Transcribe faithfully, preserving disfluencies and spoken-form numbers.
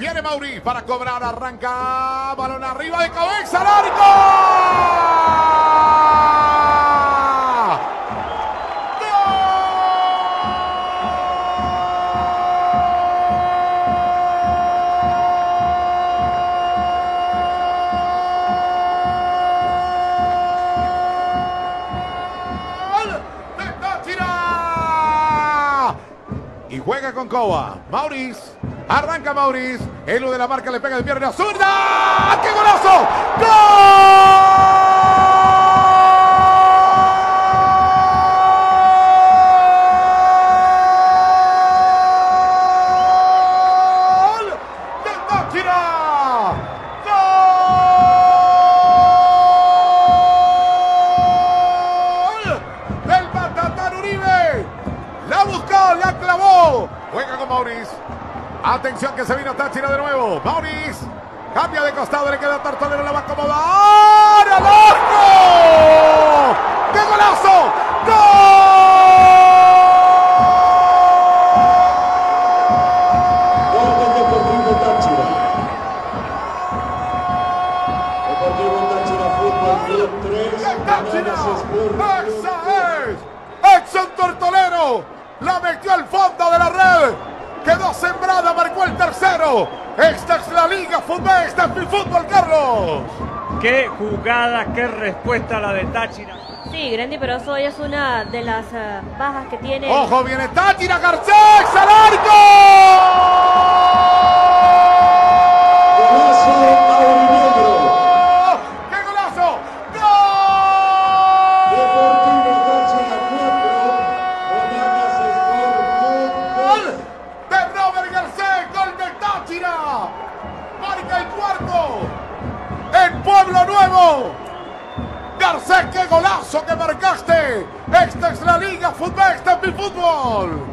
Viene Mauri para cobrar, arranca, balón arriba de cabeza, al arco. Y juega con Coba. Mauriz. Arranca Mauriz. Elo de la marca le pega de pierna zurda. ¡Qué golazo! ¡Gol! ¡De Táchira! ¡Gol! ¡Del Matatán Uribe! La buscó, la clavó. Juega con Mauriz. Atención que se vino Táchira de nuevo. Mauriz. Cambia de costado, le queda Tartolero, la va a acomodar. ¡Al arco! ¡Qué golazo! ¡Gol! Gol del Deportivo Táchira. Deportivo Táchira Fútbol Club tres. ¡Táchira! ¡Esa es! ¡Exxon Tortolero! La metió al fondo de la red. Quedó sembrada, marcó el tercero. Esta es la Liga Fútbol, esta es mi fútbol, Carlos. Qué jugada, qué respuesta la de Táchira. Sí, Grandi, pero eso es una de las uh, bajas que tiene. Ojo, viene Táchira, Garcés, al arco. Golazo aurinegro. ¡Qué golazo! Deportivo Táchira cuatro. Monagas Sport ¡Gol de Robert Garcés! ¡Gol de Táchira! Marca el cuarto en Pueblo Nuevo. Garcés, qué golazo que marcaste. Esta es la Liga Fútbol, esta es mi fútbol.